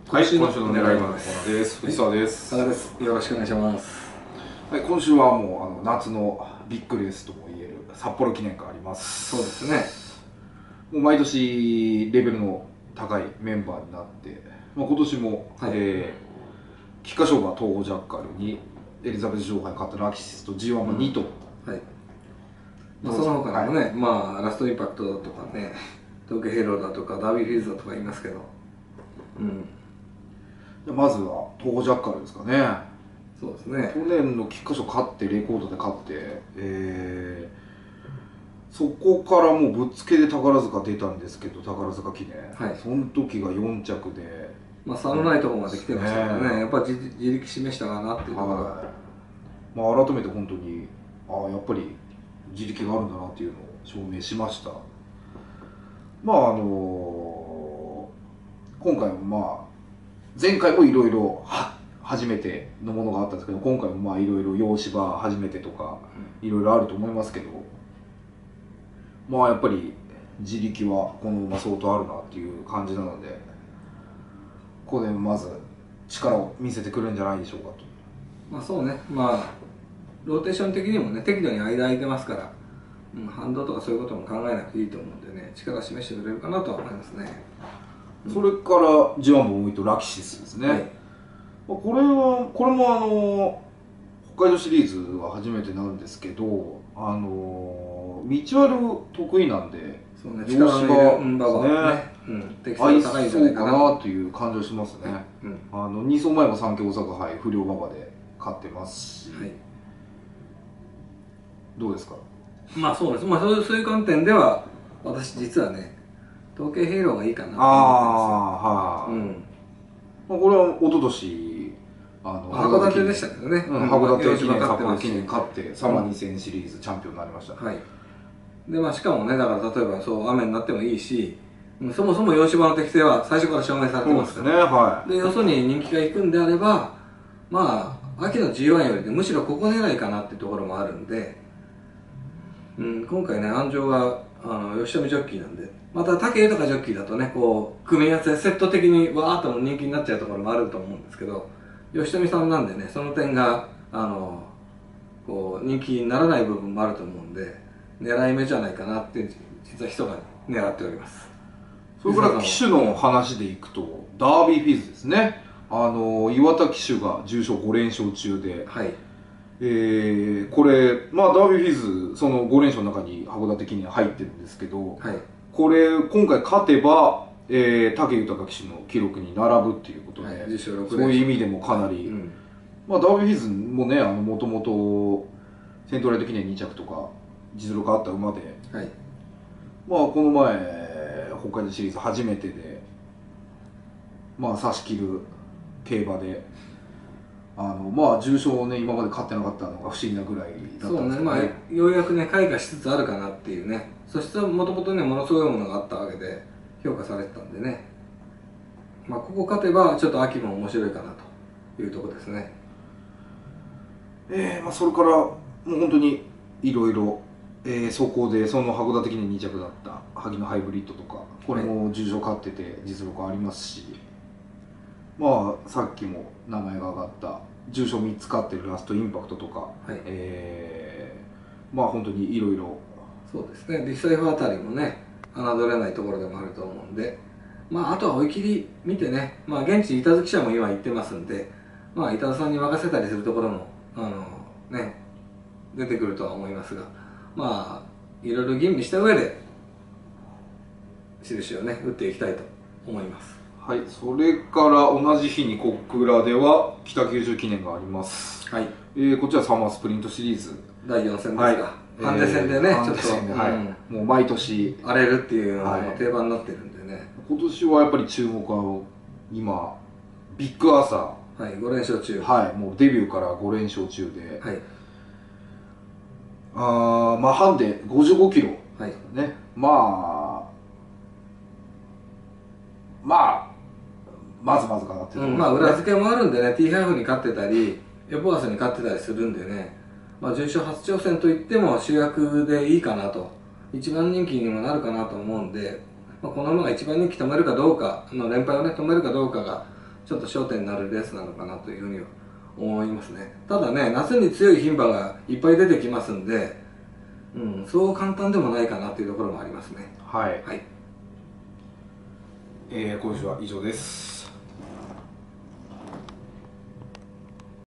はい、今週の狙いはこのです。藤沢です。 佐賀です。よろしくお願いします。 はい、今週はもう夏のビッグレースとも言える札幌記念があります。 そうですね。 もう毎年レベルの高いメンバーになって、今年も、 はい、 菊花賞馬東郷ジャッカルにエリザベス女王杯勝ったラキシスと G1 馬2頭、 はい。その他にもね、ラストインパクトだとかね、東京ヘイローだとかダービーフィーズだとか言いますけど、 まずは東郷ジャッカルですかね。 そうですね。 去年の菊花賞勝ってレコードで勝って、そこからもうぶっつけで宝塚出たんですけど、宝塚記念、はい、その時が4着で、 差のないところまで来てましたからね、やっぱり自力示したかなっていうところが、 改めて本当にやっぱり自力があるんだなっていうのを証明しました。今回も前回もいろいろ初めてのものがあったんですけど、今回もいろいろ洋芝初めてとかいろいろあると思いますけど、やっぱり自力はこの馬相当あるなっていう感じなので、ここでまず力を見せてくるんじゃないでしょうかと。 そうね、ローテーション的にもね、適度に間空いてますから、反動とかそういうことも考えなくていいと思うんでね、力を示してくれるかなとは思いますね。 それから G1 も多いとラキシスですね、はい、これも北海道シリーズは初めてなんですけど、道歩得意なんで、 そうね、力の入れ馬場ね、 合いそうかなという感じがしますね。2走前も三京大阪杯不良馬場で勝ってますし、はい、どうですか？ そうです。そういう観点では私実はね、統計ヘイローがいいかなと思ってます。 これは一昨年函館でしたけどね、 函館記念、札幌記念勝ってサマ2000シリーズチャンピオンになりました。 はい。でしかもね、だから例えばそう雨になってもいいし、そもそも洋芝の適性は最初から証明されてますから。 そうですね、はい。 でよそに人気がいくんであれば、秋の G1 よりでむしろここ狙いかなっていうところもあるんで、今回ね、安城が吉富ジョッキーなんで、また武豊ジョッキーだとね、こう組み合わせセット的にわーっと人気になっちゃうところもあると思うんですけど、吉富さんなんでね、その点がこう人気にならない部分もあると思うんで、狙い目じゃないかなって実は人が狙っております。 それから騎手の話でいくとダービーフィーズですね。岩田騎手が重賞5連勝中で、はい、これ、ダービーフィーズその5連勝の中に函館記念入ってるんですけど、はい、これ今回勝てば、武豊騎手の記録に並ぶっていうことで、はい、そういう意味でもかなり、ダービーフィーズもね、もともとセントライト記念2着とか実力あった馬で、はい、この前北海道シリーズ初めてで差し切る競馬で重賞をね今まで勝ってなかったのが不思議なぐらいだったんですけどね。 ようやくね開花しつつあるかなっていうね。そしてもともとねものすごいものがあったわけで評価されてたんでね、ここ勝てばちょっと秋も面白いかなというところですね。 それからもう本当にいろいろそこでその函館記念2着だった萩野ハイブリッドとかこれも重賞勝ってて実力ありますし、さっきも名前が挙がった重賞3つ勝ってるラストインパクトとか、はい、本当にいろいろそうですね。リサイフあたりもね侮れないところでもあると思うんで、あとは追い切り見てね、現地板津記者も今言ってますんで、板津さんに任せたりするところも出てくるとは思いますが、いろいろ吟味した上で印をね打っていきたいと思います。 はい、それから同じ日に小倉では北九州記念があります。はい、こちらサマースプリントシリーズ第4戦ですが、はい、ハンデ戦でね、ちょっと、 もう毎年荒れるっていうのが定番になってるんでね、 今年はやっぱり注目は今ビッグアーサー、はい、5連勝中、 はい、もうデビューから5連勝中で、はい、ハンデ55キロ、はい、ね、まずかなっていうところですね。 裏付けもあるんでね、T ハーフに勝ってたりエポアスに勝ってたりするんでね、重賞初挑戦といっても主役でいいかなと、一番人気にもなるかなと思うんで、この馬が一番人気止めるかどうか連敗をね止めるかどうかがちょっと焦点になるレースなのかなというふうには思いますね。ただね、夏に強い牝馬がいっぱい出てきますんで、そう簡単でもないかなというところもありますね。 はい、 はい、 今週は以上です。